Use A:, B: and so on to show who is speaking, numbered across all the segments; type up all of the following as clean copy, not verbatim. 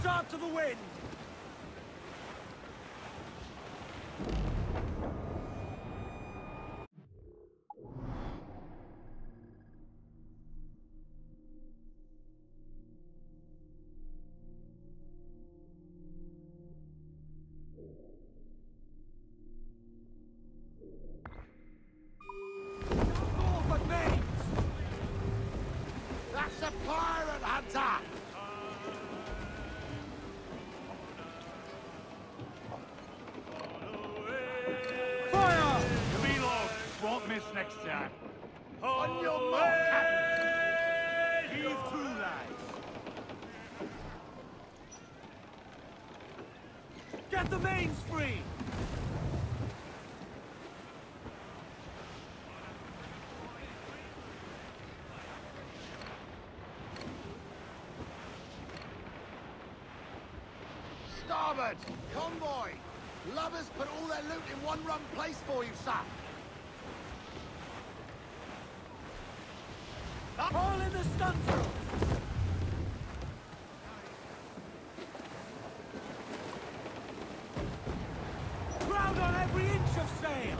A: start to the wind!
B: That's a pirate hunter!
A: Fire!
C: Camilo, won't miss next time.
B: On your mark, Captain!
A: Heave to, lads! Get the mains free!
B: Starboard! Convoy! Lovers put all their loot in one run place for you, sir!
A: All in the stunsail! Crowd on every inch of sail!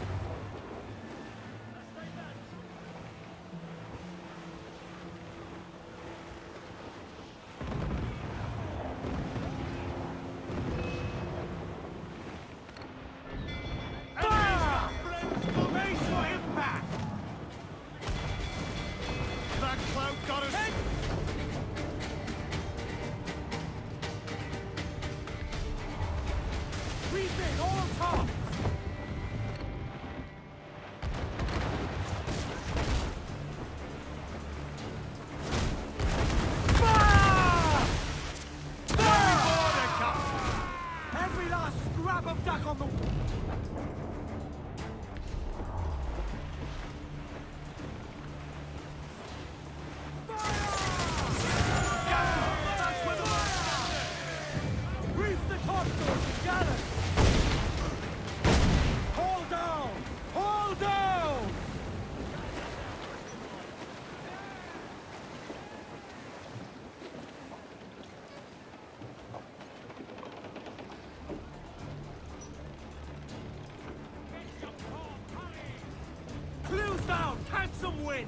A: Down! Catch some wind!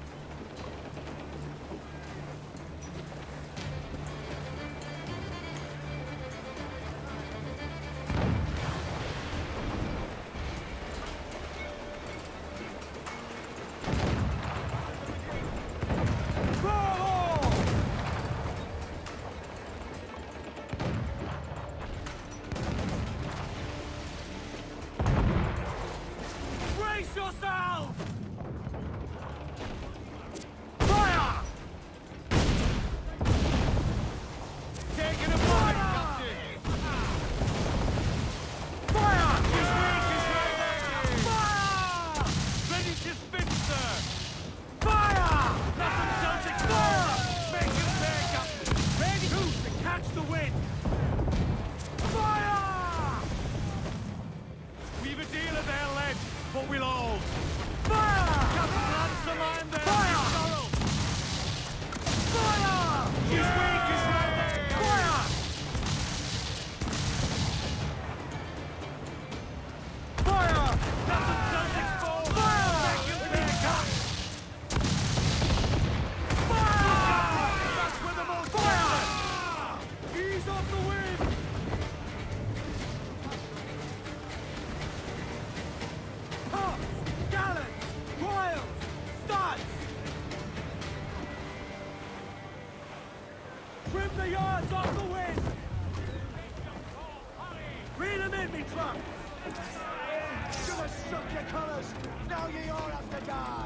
A: Brace yourself! The wind! Fire!
C: We've a dealer there, lad, but we'll hold.
A: Fire!
C: Captain Lancer line there!
A: Fire! Fire!
C: She's weak as well!
A: Fire! Fire!
C: Captain Celtic's ball!
A: Fire!
C: Second pick up!
A: Fire!
C: That's where the most
A: Fire! Ease off the wind! Tops! Gallants! Royals! Studs! Trim the yards off the wind! Reel them in, me trunks! You have struck your colours! Now ye all have to die!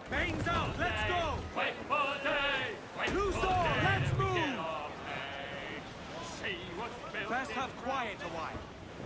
C: Mains out, let's go!
D: Wait for day! Wait
C: Loose
D: for
C: all,
D: day!
C: let's
D: We
C: move!
D: get our pay. See what's built
C: Best
D: in
C: have quiet a while.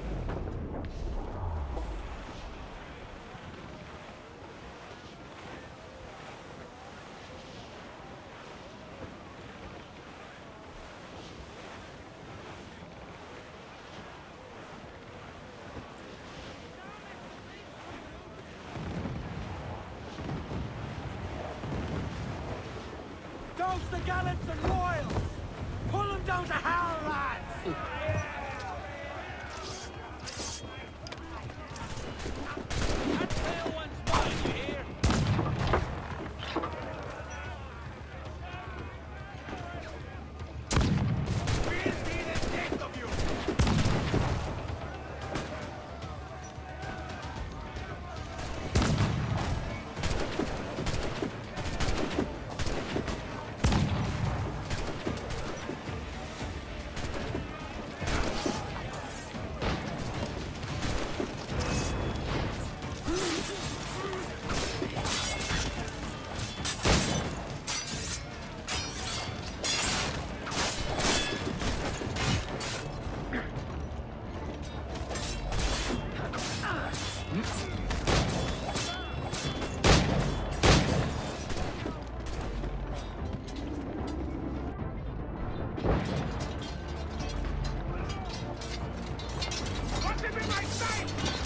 C: Douse the gallants and royals! Pull them down to hell, lads! That tail one's mine, you hear?
A: We'll be the death of you! What's it in my sight?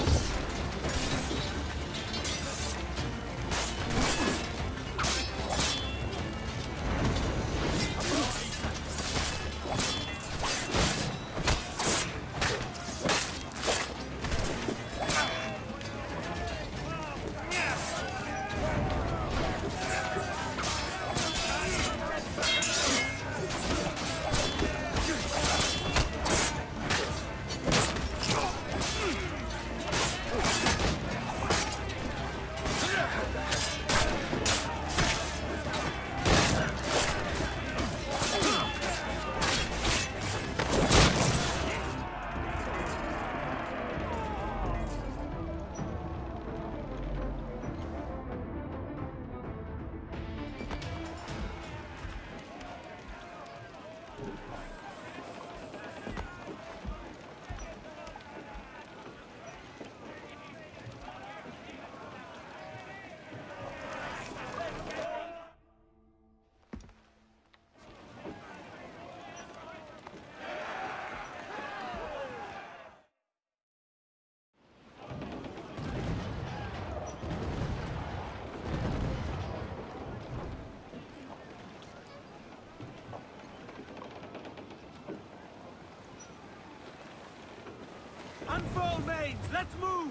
C: Unfurl mains, let's move!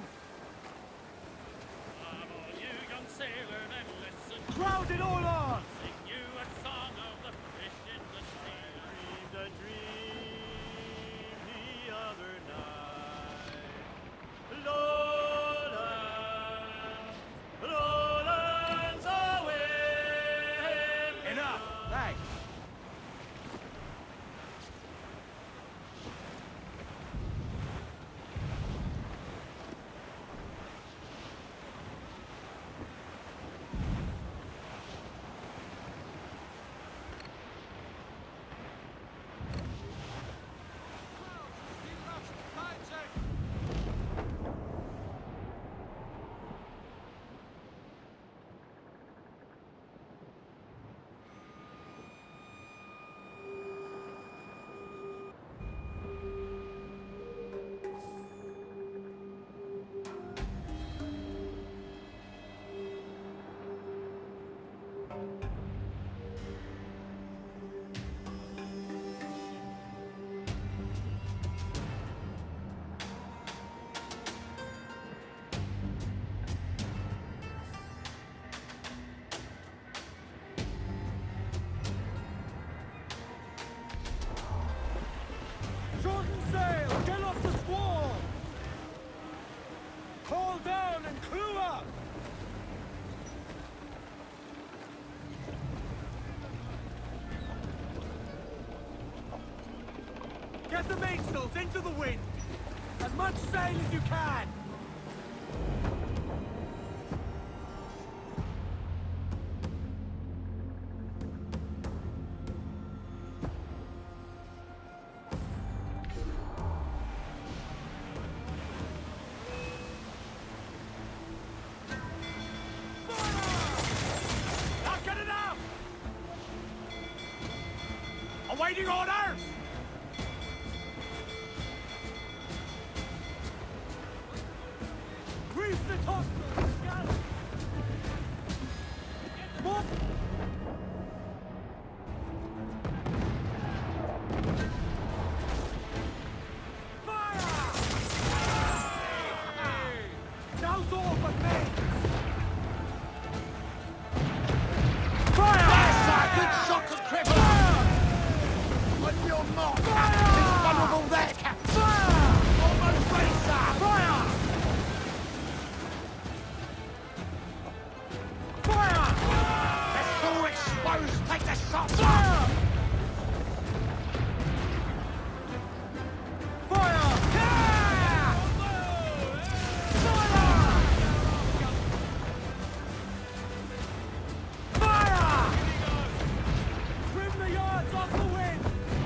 D: Come on, you young sailor, and listen.
C: Crowd it all on!
D: Sing you a song of the fish in the sea. Dreamed a dream the other night. Lowlands away.
C: Enough, thanks. Shorten sail! Get off the squall! Haul down and clew up! Get the mainsails into the wind! As much sail as you can! Waiting orders! Reef the topsails, galley! More! Now's all but me! Fire!
B: Yes, sir! Good shot to cripple! On your mark! He's vulnerable there, Captain!
C: Fire!
B: Almost ready, sir!
C: Fire! Fire!
B: They're all exposed! Take the shot!
C: Fire! Fire! Yeah! Fire! Fire! Trim the yards off the wind!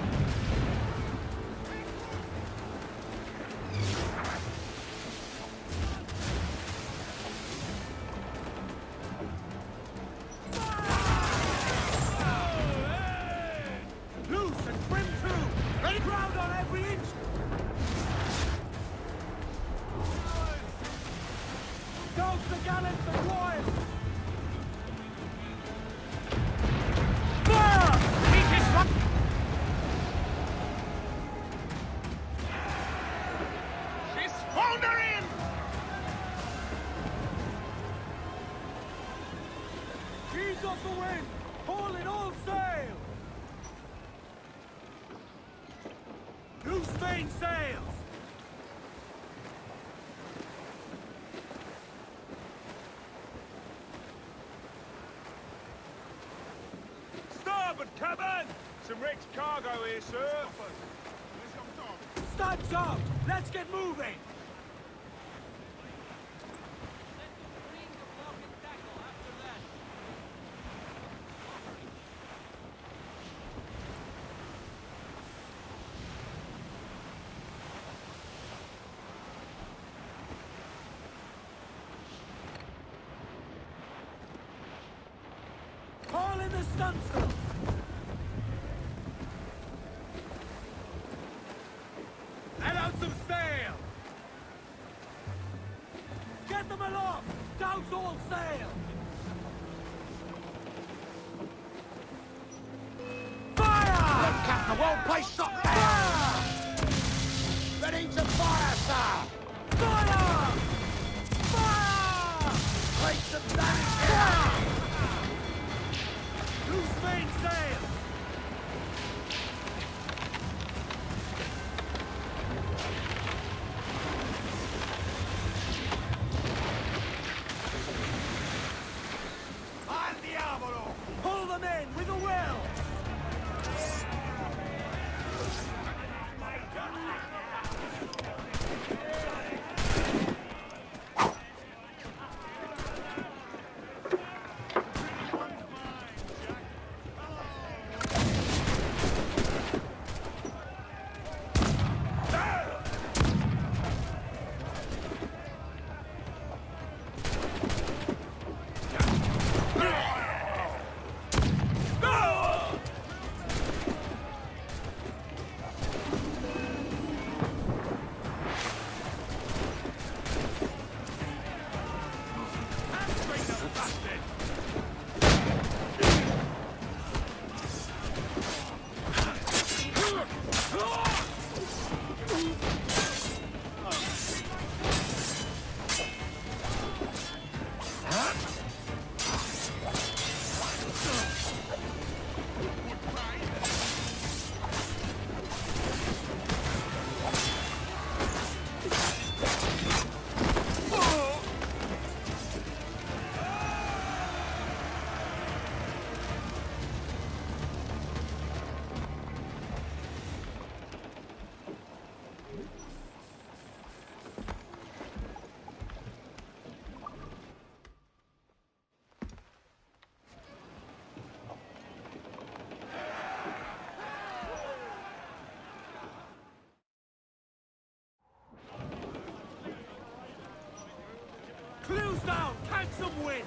C: Loose and trim too! Ready ground on every inch! Douse the gallants and royals! Fire! Keep his run!
B: She's foundering!
C: Ease off the wind! Haul in all sail! Loose main sails!
E: Starboard cabin! Some wrecked cargo here, sir.
C: Studs out! Let's get moving! Haul in the stunsail! Let out some sail! Get them aloft! Douse all sail! Fire!
B: Look, Captain, a well-placed shot there!
C: Fire!
B: Ready to fire, sir!
C: Fire! Fire!
B: Take some damage here!
C: Loose main sail!
B: Al diavolo!
C: Pull them in with a will! Clews down! Catch some wind!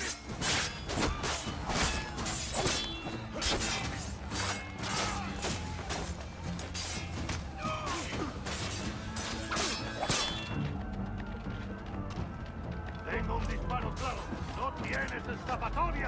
F: Tengo un disparo claro. ¡No tienes escapatoria!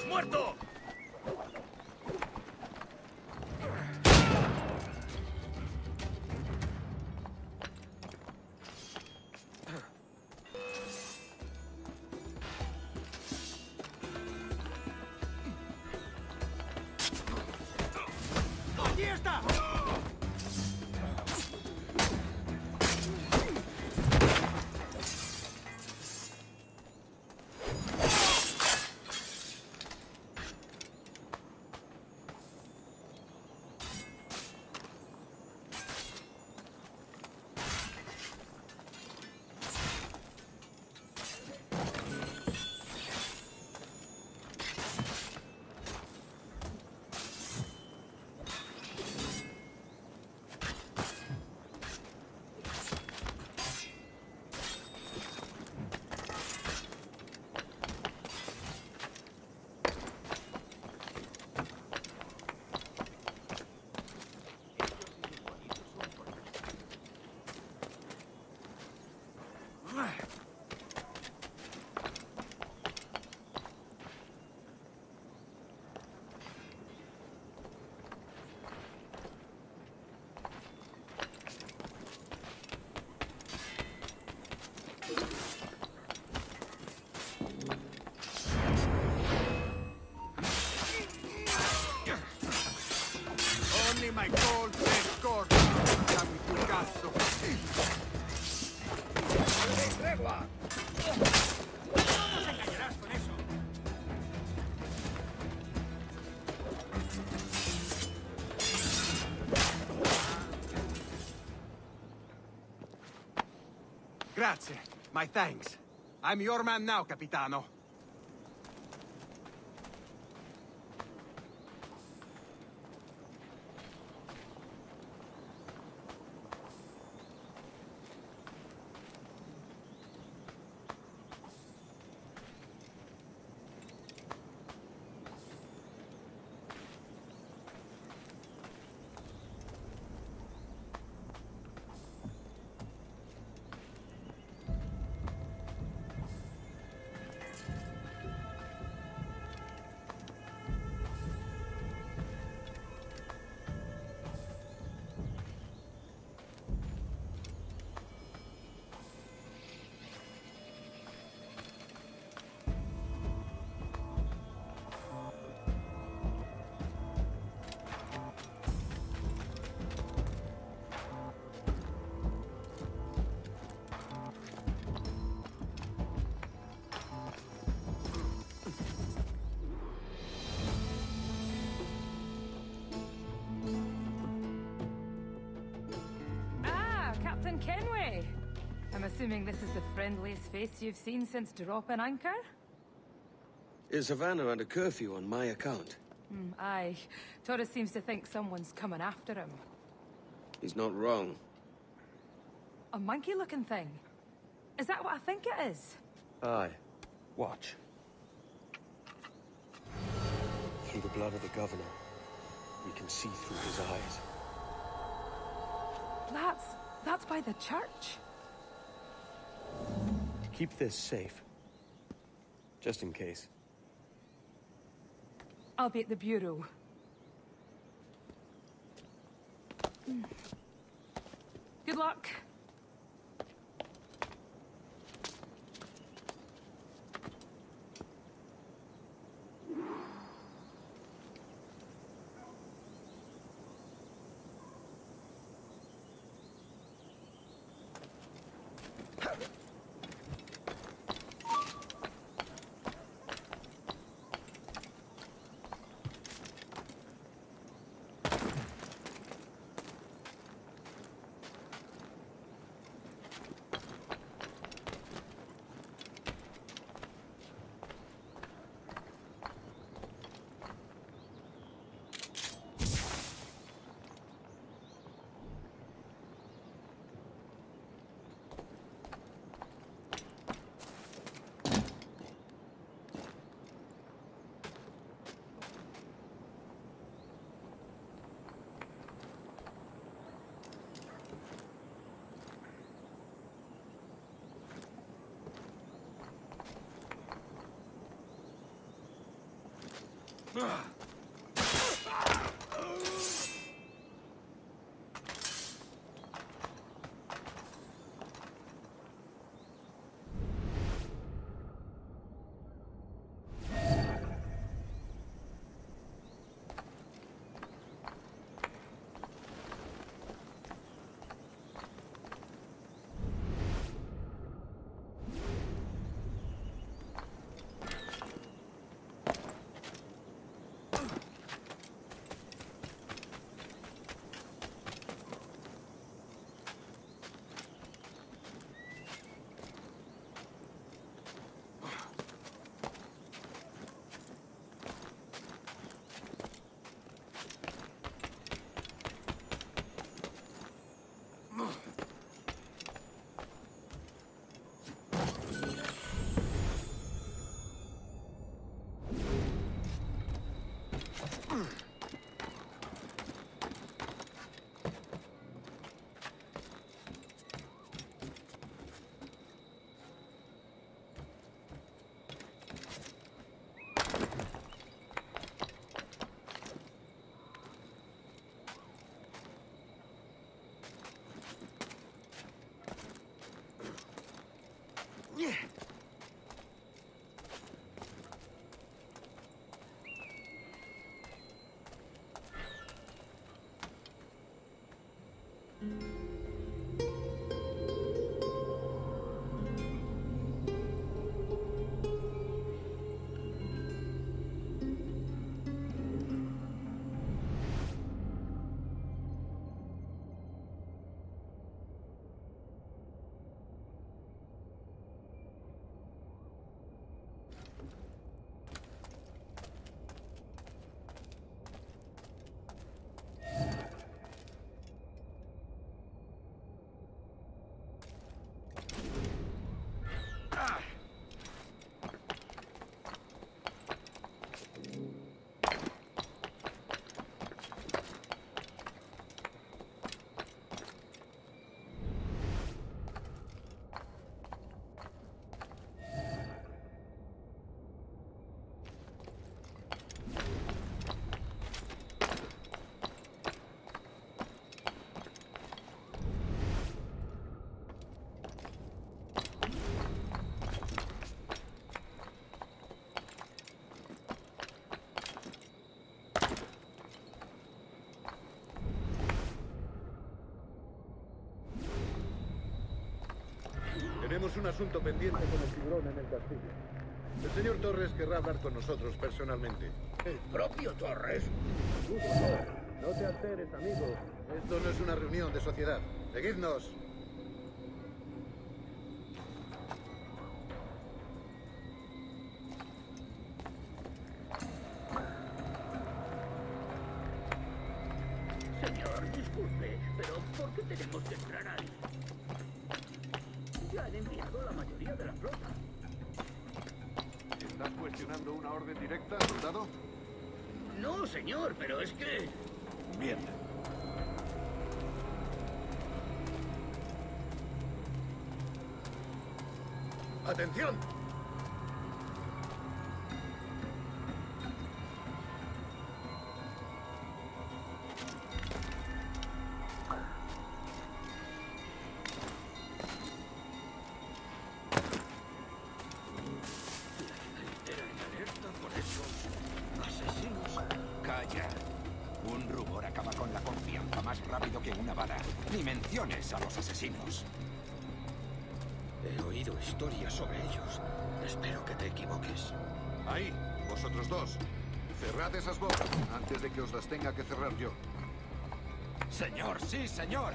F: muerto!
C: ¡Allí está!
A: Only my cold red cord. Dame tu cazzo.
F: ¡Tregua!
C: ¡No nos engañarás con eso!
A: Grazie. My thanks. I'm your man now, Capitano.
G: Captain Kenway! I'm assuming this is the friendliest face you've seen since dropping anchor?
H: Is Havana under curfew on my account?
G: Aye. Torres seems to think someone's coming after him.
H: He's not wrong.
G: A monkey-looking thing? Is that what I think it is?
H: Aye. Watch. Through the blood of the governor, we can see through his eyes.
G: That's by the church.
H: Keep this safe. Just in case.
G: I'll be at the bureau. Good luck.
B: Tenemos un asunto pendiente con el tiburón en el castillo. El señor Torres querrá hablar con nosotros personalmente.
F: ¿El propio Torres?
B: No te alteres, amigo. Esto no es una reunión de sociedad. Seguidnos.
F: Señor, disculpe, pero ¿por qué tenemos que entrar ahí? Ya han enviado la mayoría de la flota.
B: ¿Estás cuestionando una orden directa, soldado?
F: No, señor, pero es que...
B: Bien. ¡Atención!
I: Calla. Un rumor acaba con la confianza más rápido que una bala. Ni menciones a los asesinos.
H: He oído historias sobre ellos. Espero que te equivoques.
B: Ahí, vosotros dos. Cerrad esas bocas antes de que os las tenga que cerrar yo.
I: Señor, sí, señor.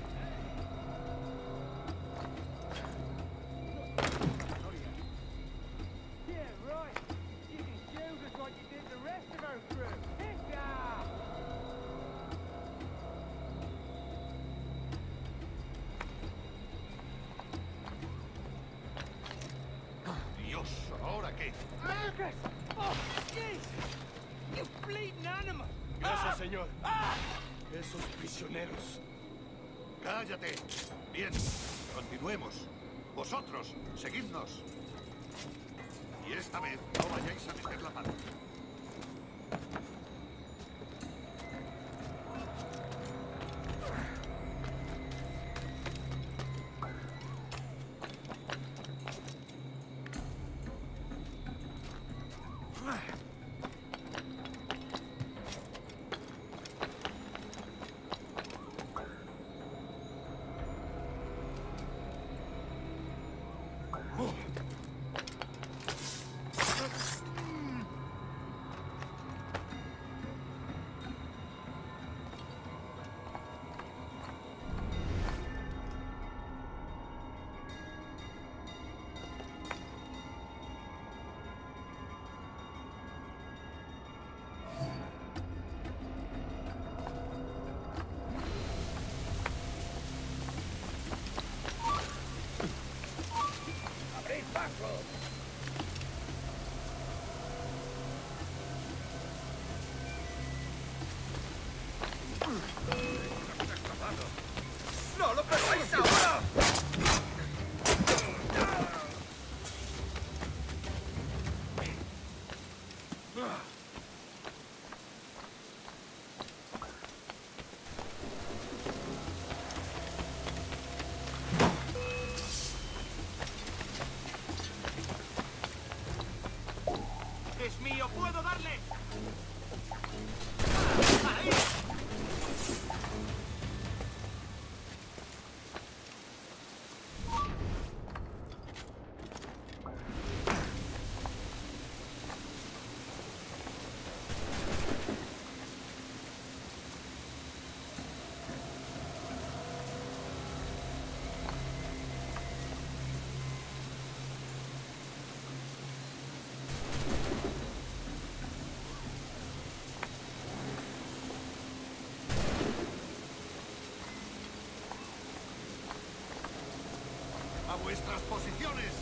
B: Dios, ¿ahora qué?
C: Lucas! Oh, Jesus! You bleeding animal!
H: Gracias, señor. Esos prisioneros.
B: ¡Cállate! Bien, continuemos. Vosotros, seguidnos. Y esta vez no vayáis a meter la pata.
C: ¡No lo perdáis ahora! ¡Es mío! ¡Puedo darle! ¡Ahí! ¡A vuestras posiciones!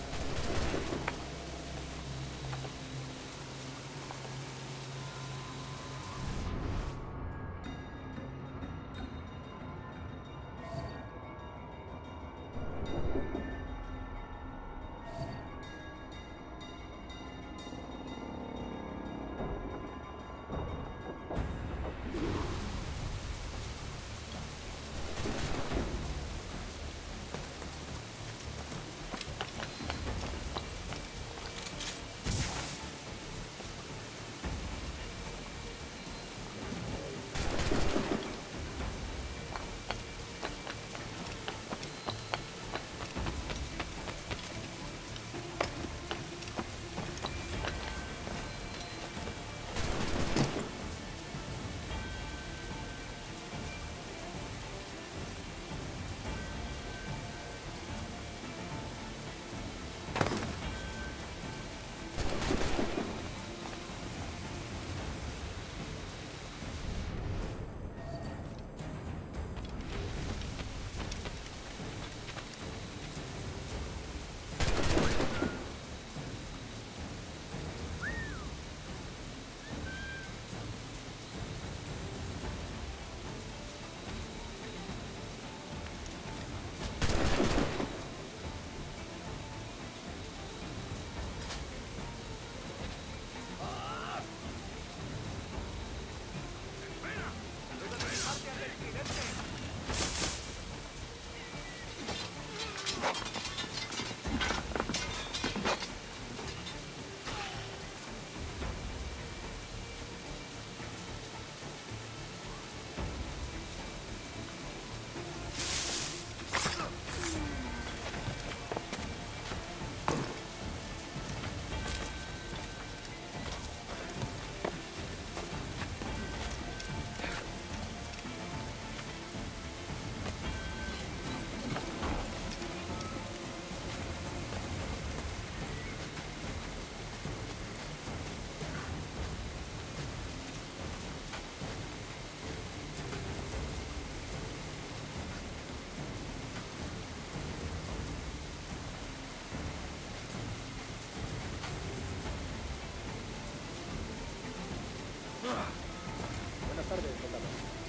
B: Buenas tardes, soldado.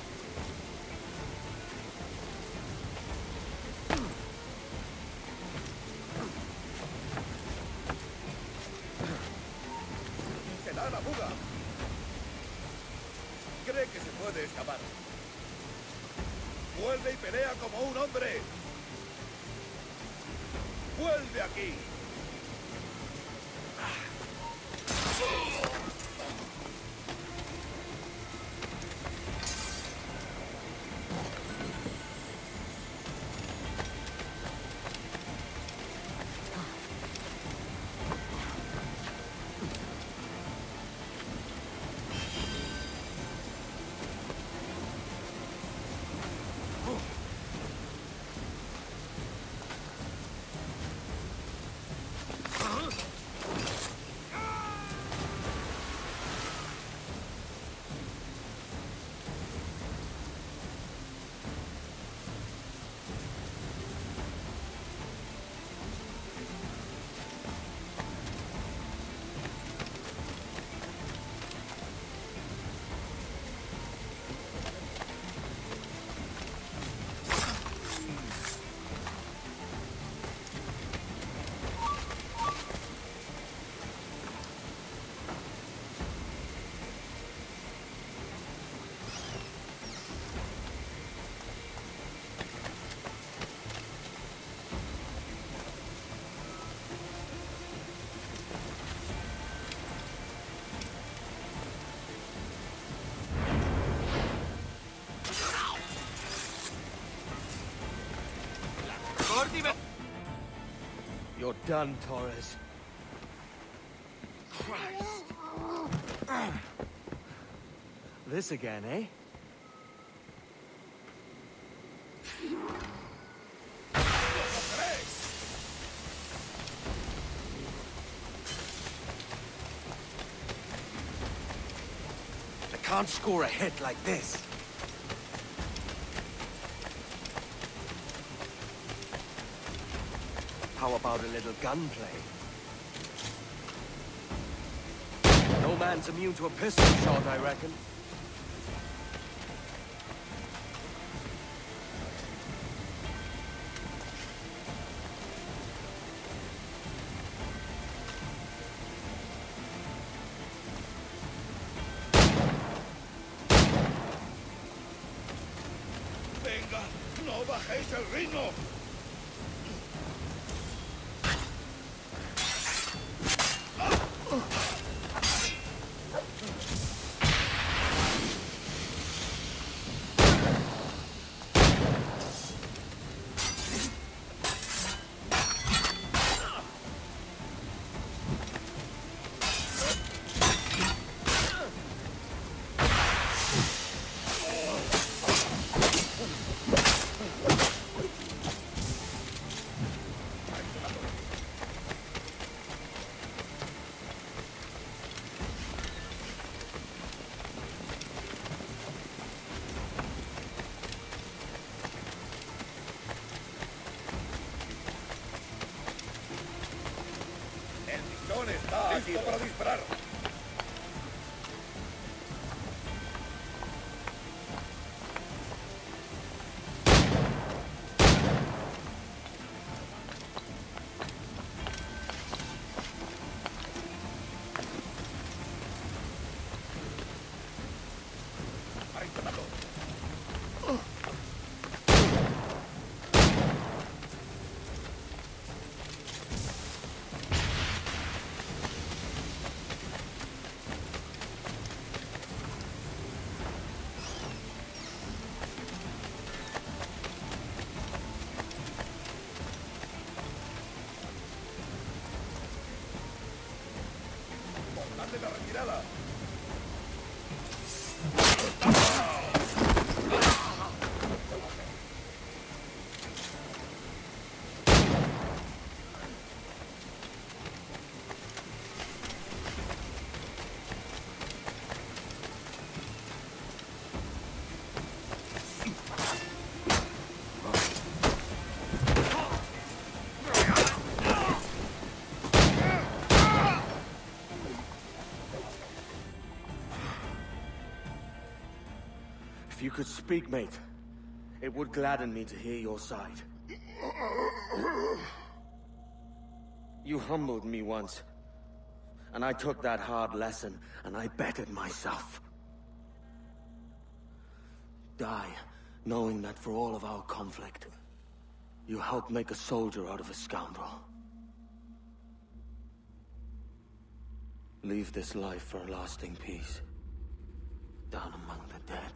C: ¡Se da la fuga! Cree que se puede escapar. ¡Vuelve y pelea como un hombre! ¡Vuelve aquí! done, Torres. Christ. This again, eh? I can't score a hit like this. How about a little gunplay? No man's immune to a pistol shot, I reckon.
F: Venga, no bajéis el ritmo.
B: Está listo para disparar. Ahí está todo. ¡Dale la retirada!
C: If you could speak, mate, it would gladden me to hear your side. You humbled me once, and I took that hard lesson, and I bettered myself. Die, knowing that for all of our conflict, you helped make a soldier out of a scoundrel. Leave this life for a lasting peace, down among the dead.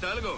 J: Decid algo.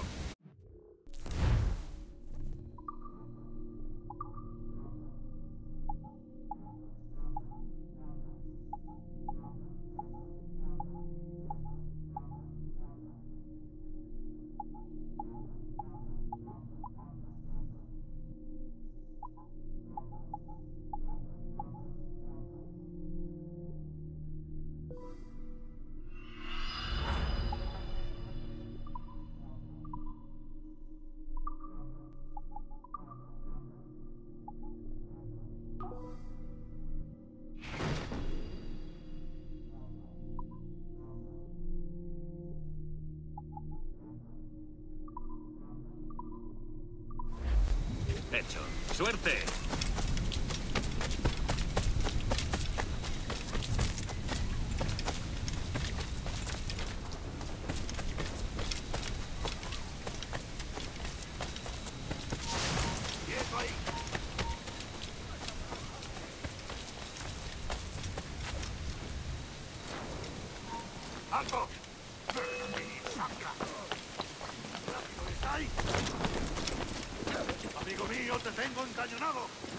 J: Hecho. ¡Suerte!
F: ¡Quieto ahí! ¡Alto! ¡Sangra! ¡Rápido, estáis! Amigo mío, te tengo encañonado.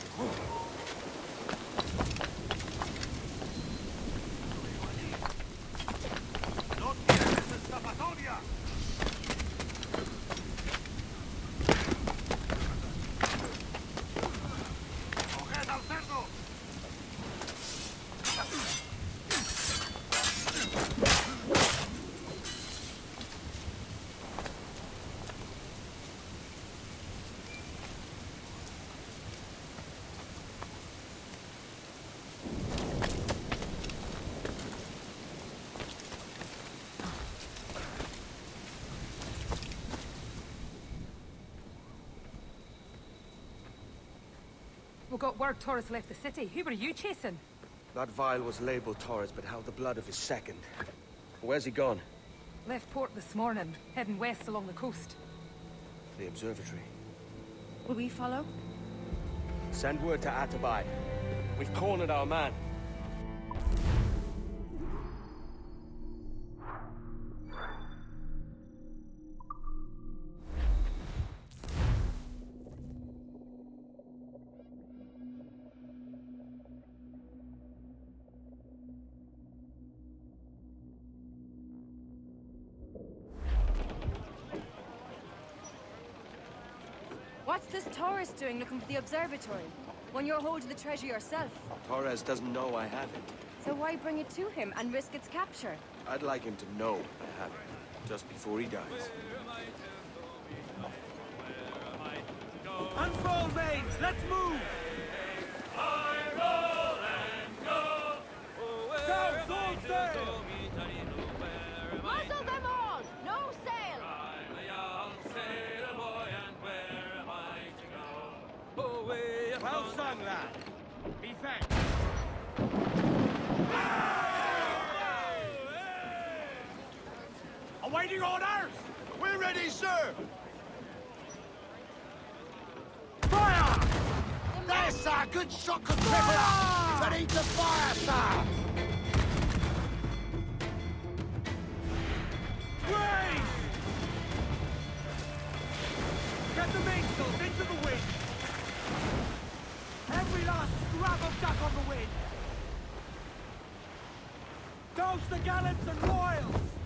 F: ¡No tienes escapatoria! ¡Coged al cerdo!
G: We got word Torres left the city. Who were you chasing?
C: That vial was labeled Torres, but held the blood of his second. Where's he gone?
G: Left port this morning, heading west along the coast.
C: The observatory.
K: Will we follow?
C: Send word to Atabai. We've cornered our man.
K: What's this Torres doing looking for the observatory? When you're holding the treasure yourself?
C: Torres doesn't know I have it.
K: So why bring it to him and risk its capture?
C: I'd like him to know I have it, just before he dies.
A: Unfold, mates! Let's move! Go, full sail!
K: Muzzle them all! No sail!
A: Well sung, lad. Be thanked. Awaiting orders! We're ready, sir! Fire! There, sir! Good shot could cripple up! Ready to fire, sir! Raise! Get the mainsails into the wind! Every last scrap of duck on the wind! Douse the gallants and royals!